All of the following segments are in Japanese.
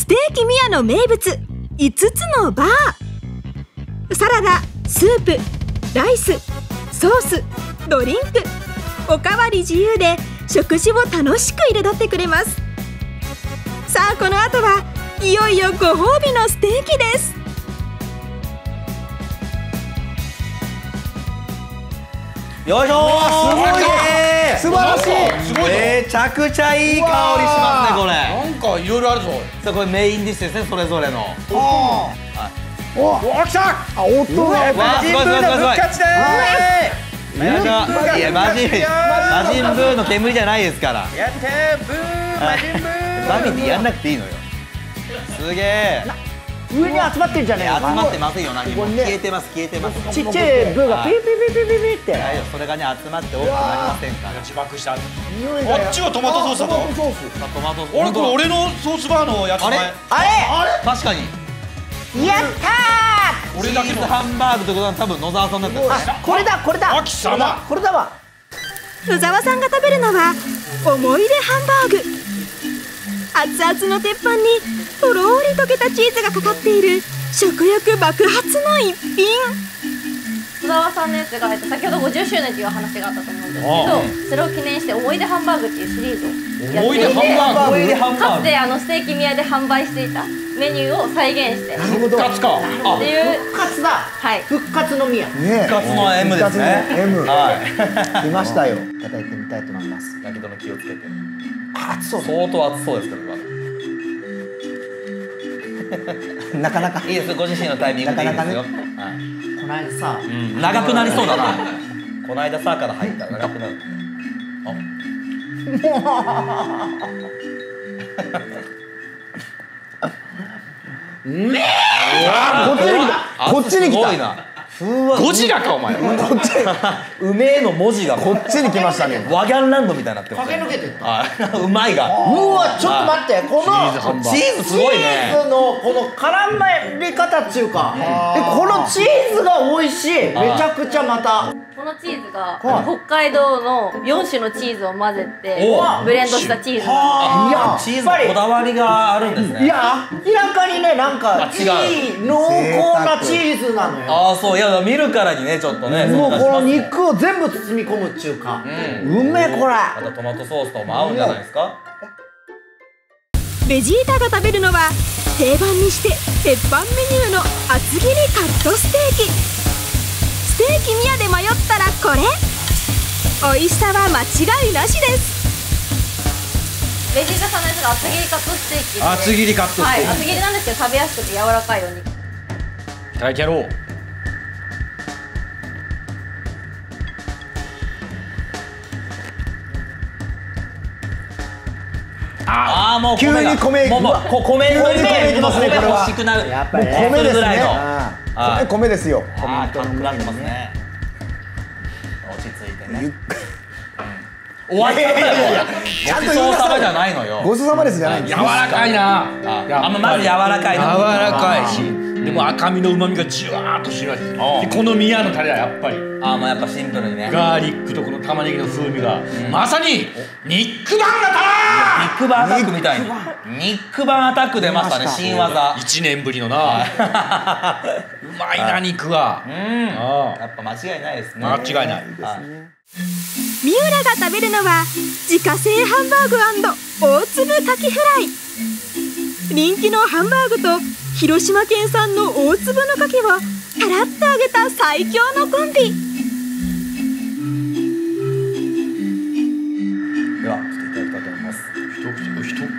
テーキ宮の名物5つのバー。サラダ、スープ、ライス、ソース、ドリンク、おかわり自由で食事を楽しく彩ってくれます。さあこの後はいよいよご褒美のステーキです。 よいしょー、すごいね、 素晴らしい。 めちゃくちゃいい香りしますねこれ。 なんかいろいろあるぞ。 さあこれメインディッシュですね、それぞれの。 おお、来た。 あ、音がわあ、すごいすごいすごいすごい。よいしょ。いや、マジンブーの煙じゃないですから。 やってー、ブー、マジンブー。 バビってやんなくていいのよ。すげえ。 上に集まってんじゃねえ集か。 まってませんよ、何も。消えてます、消えてます。 ちっちゃいブーがピーピーピーピーピーって大丈夫、それがね、集まって多くなりませんから。 自爆した。あっ匂いが。 ちはトマトソースだぞ。 トマトソース。 トマトソース。 俺これ俺のソースバーのやつ。 あれ前あ確かに。 れやった俺だけのチーズハンバーグってことは多分野沢さんだったんですね。 ー。これだこれだ。 あ、貴様。 これだわ。 野沢さんが食べるのは思い出ハンバーグ。熱々の鉄板にとろーり溶けたチーズがかかっている食欲爆発の一品。 野沢さんのやつが先ほど50周年という話があったと思うんですけど、それを記念して思い出ハンバーグっていうシリーズをやっていて、 思い出ハンバーグ。 かつてステーキ宮で販売していたメニューを再現してなるほど。 復活か。 っていう復活だ。 はい復活の宮。ね。 復活の M ですね。 復活の M。 はい。 来ましたよ。いただいてみたいと思います。 やけどの気をつけて。 熱そう。 相当熱そうですからね。 なかなか。 いいです、ご自身のタイミングでいいですよ。はい。 この間さ。 長くなりそうだな。この間さから入ったら長くなる。 こっちに来た。 すごいな。 ゴジラかお前。 うめえの文字がこっちに来ましたね。 ワギャンランドみたいになってます。 駆け抜けてった。 はい。うまいが。 うわ、ちょっと待って、このチーズすごいね。 チーズのこの絡まり方っていうか、このチーズが美味しい。めちゃくちゃまた。 このチーズが北海道の4種のチーズを混ぜてブレンドしたチーズなんで、 いや、 チーズのこだわりがあるんですね。 いや、明らかにね、なんかいい濃厚なチーズなのよ。 ああ、そう、いや見るからにね、ちょっとね。 もうこの肉を全部包み込むっちゅうか、うめえこれ。 あとトマトソースとも合うんじゃないですか。 ベジータが食べるのは定番にして鉄板メニューの厚切りカットステーキ。ステーキ宮で迷ったらこれ。美味しさは間違いなしです。 ベジータさんのやつが厚切りカットステーキで、 厚切りカットステーキ。 はい、厚切りなんですけど食べやすくて柔らかいお肉。 いただいてやろう。 ああ、もう急に米もう米の米いきますね、これは。 欲しくなる。 やっぱり米ですね。米ですよ。 ああ、軽くなってますね。落ち着いてね。終わりだよ。 ちゃんとごちそうさまじゃないのよ。 ごちそうさまですじゃないんです柔らかいな。 まず柔らかい。 柔らかいし、でも赤身の旨味がじわーっとしまして、でこの宮のタレはやっぱりああ、もうやっぱシンプルにね。 ガーリックとこの玉ねぎの風味がまさに肉バン型ビッグバンアタックみたいに。ニックバンアタック出ましたね、新技。 1年ぶりのな。うまいな肉は。 やっぱ間違いないですね。 間違いない。 三浦が食べるのは自家製ハンバーグ&大粒カキフライ。人気のハンバーグと広島県産の大粒のカキをカラッと揚げた最強のコンビ。 では、ちょっといただきたいと思います。 一口。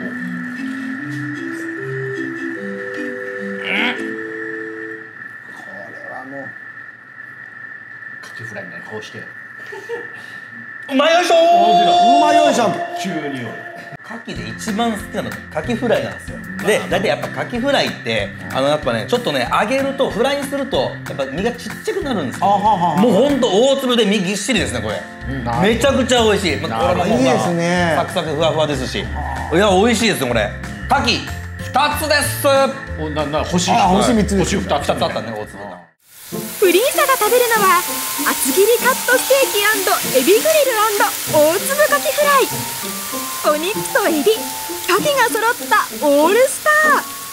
カキフライみたいな顔して。 うまいよいしょー。 うまいよいしょ。 急によ。 カキで一番好きなのがカキフライなんですよ。で、大体やっぱカキフライってやっぱね、ちょっとね、揚げるとフライにするとやっぱ身がちっちゃくなるんですよ。もうほんと大粒で身ぎっしりですね、これ。めちゃくちゃ美味しい。これもいいですね。 サクサクふわふわですし、いや美味しいですよこれ。カキ2つです。 星星3つです。 星2つあったね、大粒が。 プリンサが食べるのは厚切りカットステーキ&エビグリル&大粒カキフライ。お肉とエビ、カキが揃ったオールスター。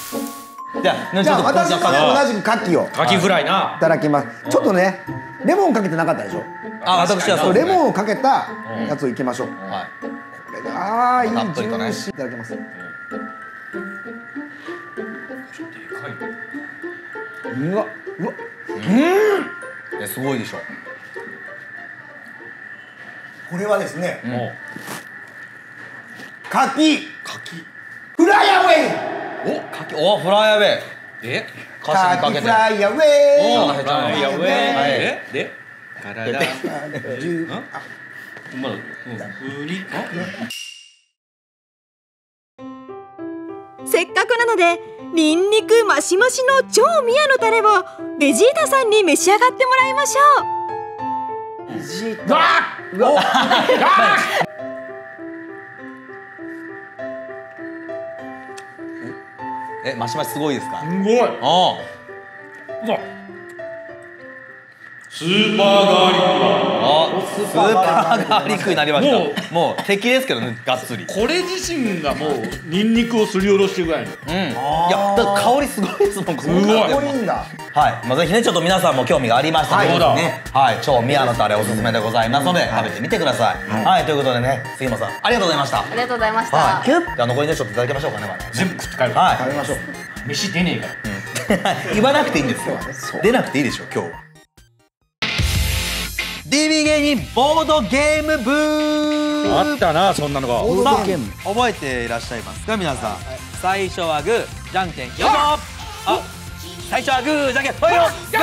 じゃあじゃあ私もね同じくカキをカキフライな。 いただきます。ちょっとねレモンかけてなかったでしょ。 あ、私はそうレモンをかけたやつをいきましょう。 はこれがいいジたっぷりとねューシーいただきます。うわうわい。すごいでしょ。 これはですねもカキフライアウェイかき、お、フライアウェイ。 え？ 歌詞にかけて。 カキフライアウェイおフライアウェイ。で？体。 ジュまだ。 せっかくなのでニンニクマシマシの超宮のタレをベジータさんに召し上がってもらいましょう。 え、マシマシすごいですか。 すごい。 あうわ。スーパーガーリッあ、スーパーガーリックになりましもた。もう敵ですけどね、がっつり。 ク。これ自身がもうニンニクをすりおろしてるぐらいの。 うん。いや、だから香りすごいですもん。すごいこれいいんだ。 はい、まあ、ぜひね、ちょっと皆さんも興味がありましたら、 はいね、はい、超宮のタレおすすめでございますので、食べてみてください。はい、ということでね、杉本さん、ありがとうございました。 ありがとうございました。 はい、じゃあ残りね、ちょっといただきましょうかね、まだね。 全部食って帰る。 は食べましょう。 飯出ねえから。 い。言わなくていいんですよ。出なくていいでしょ、今日。DB 芸人ボードゲーム部あったな、そんなのが。 さあ、覚えていらっしゃいますか、皆さん。最初はグー、じゃんけん、よいしょ。あ、最初はグー、じゃんけん、ほいよ。よーし、よし、よし、よし。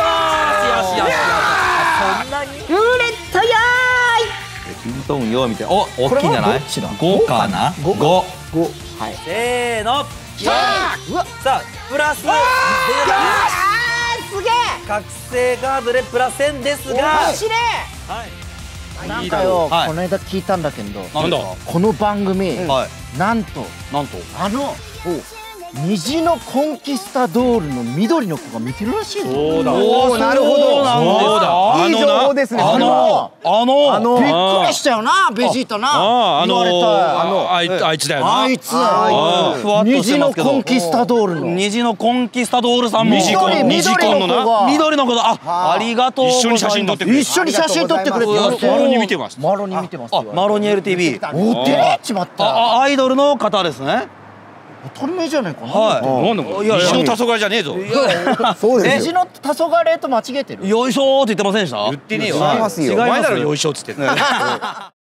そんなに。 ルーレットよキントンよ、みたいな。お、大きいんじゃない。5かな。5。 はい。 せーの。 うわさあ、プラス。 すげえ覚醒カードでプラス1000ですが。 走れはい。 なんかよ、 はいこの間聞いたんだけど、 なんだ。 この番組、 はい。 なんとなんと。 虹のコンキスタドールの緑の子が見てるらしいぞ。 そうだ。 おーなるほどそうなんですか。 いい情報ですねあそれはのびっくりしたよな、ベジータな。言われたあいつだよな。 あいつふわっとして虹のますけどコンキスタドールの虹のコンキスタドールさんも虹コン虹コンのな。 緑の子だ。ありがとうございます。 一緒に写真撮ってくれ。 一緒に写真撮ってくれて言われて、 マロに見てます。 マロに見てますあ、 よ。 マロニ LTV。 お、出れちまった。 アイドルの方ですね。 当たり前じゃないかな。 はい。 なんだこれ。 いやいや虹の黄昏じゃねえぞ。 そうですよ虹の黄昏と間違えてる。 よいしょーって言ってませんでした。 言ってねえよ。 違いますよ違いますお前だろよいしょっつって。